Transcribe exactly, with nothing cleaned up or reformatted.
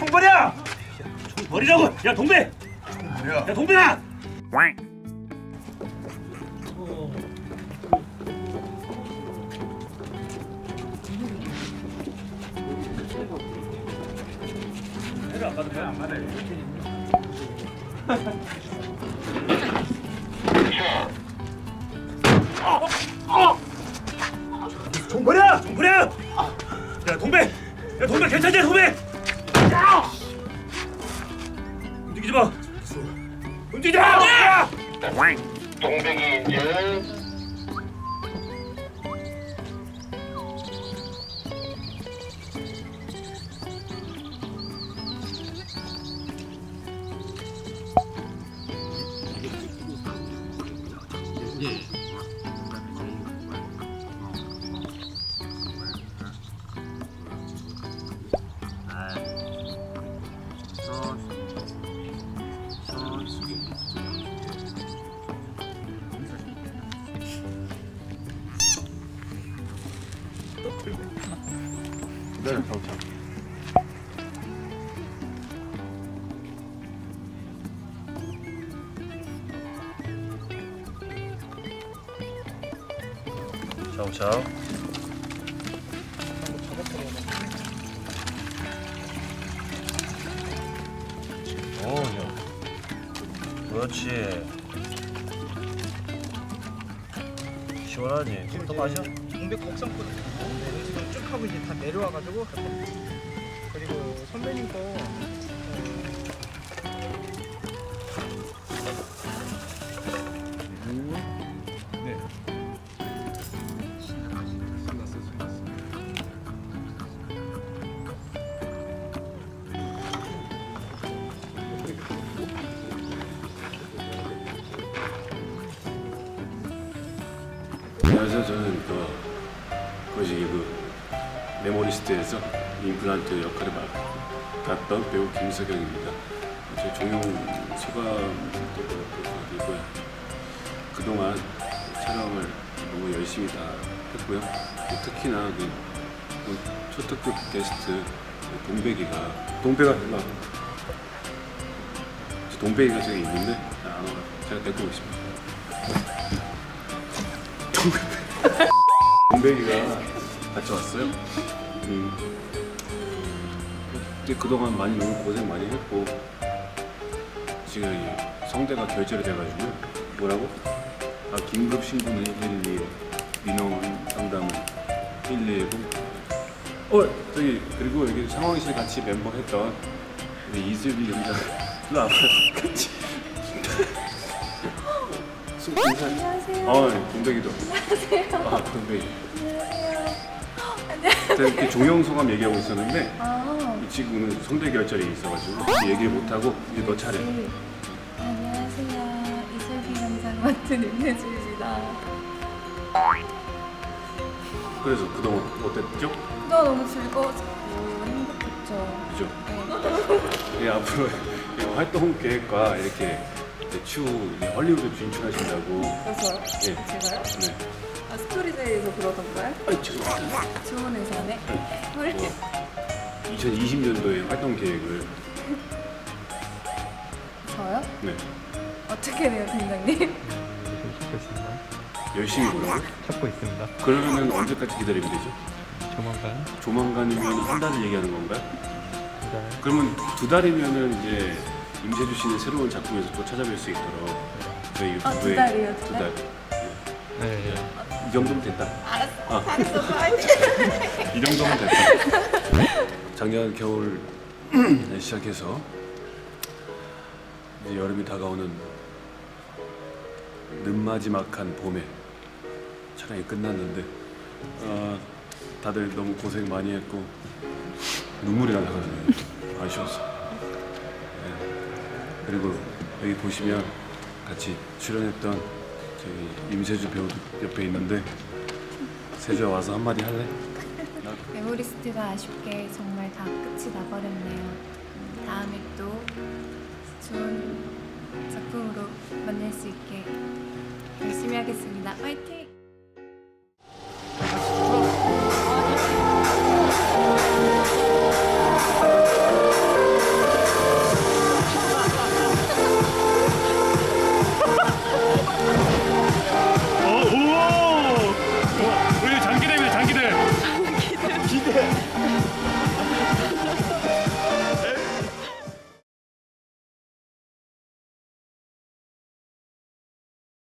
총 버려! 야, 총 버리라고! 야, 동배! 총 버려! 야, 동배야! 해를 안 받으면 안 받아요. 총 버려! 총 버려! 야, 동배! 야, 동배 괜찮냐, 동배! 야! 움직이지 마! 움직이지 마! 동백이 인증. 네, 경찰. 차오차오. 오, 형. 그렇지. 시원하지? 좀 더 마셔? 동백 곡성분 지금 쭉 하고 이제 다 내려와가지고 갈 겁니다. 그리고 선배님 거 네. 안녕하세요. 저는 그 거시 그 메모리스트에서 임플란트 역할을 맡았던 배우 김석영입니다. 제 종영 소감도 그렇고요. 그동안 촬영을 너무 열심히 다 했고요. 특히나 그 초특급 게스트 동백이가 동백아 일로 와. 동백이가 저기 있는데 안 와. 제가 데리고 오겠습니다. 동백이가 같이 왔어요. 음. 그동안 많이 너무 고생 많이 했고 지금 이 성대가 결절이 돼가지고 뭐라고? 아 긴급 신고는 일일이 민원 상담은 일일이고 어 저기 그리고 여기 상황실 같이 멤버 했던 우리 이슬비 연장 일로 와봐 같이 안녕하세요. 어, 동백이도. 안녕하세요. 아, 동백이. 안녕하세요. 제가 이렇게 종영 소감 얘기하고 있었는데 아, 이 친구는 성대 결절이 있어가지고 얘기를 못하고 이제 너 차례. 네. 안녕하세요. 이슬비 영상 맡은 임혜주입니다. 그래서 그동안 어땠죠? 그동안 너무 즐거웠고 행복했죠. 그죠? 네. 예, 앞으로 이 활동 계획과 이렇게 추후 헐리우드 진출하신다고. 그래서요? 예. 제가요? 네. 아, 스토리데이에서 그러던가요? 아이, 죄송합니다. 좋은 의사네. 헐. 뭐, 이천이십 년도에 활동 계획을. 저요? 네. 어떻게 돼요, 팀장님? 찾고 있습니다. 열심히 보라고? 찾고 있습니다. 그러면 언제까지 기다리면 되죠? 조만간 조만간이면 한 달을 얘기하는 건가요? 두 달. 그러면 두 달이면은 이제 임세주 씨는 새로운 작품에서 또 찾아뵐 수 있도록 저희 아, 두 유튜브에 달이요? 두 두 달? 달. 네. 이 정도면 됐다. 알았어. 아. 잘했어. 파이팅. 이 정도면 됐다. 작년 겨울 시작해서 이제 여름이 다가오는 늦마지막한 봄에 촬영이 끝났는데 아, 다들 너무 고생 많이 했고 눈물이 나가지고 아쉬웠어. 네. 그리고 여기 보시면 같이 출연했던 저기 임세주 배우도 옆에 있는데 세주야 와서 한마디 할래? 메모리스트가 아쉽게 정말 다 끝이 나버렸네요. 다음에 또 좋은 작품으로 만날 수 있게 열심히 하겠습니다. 화이팅!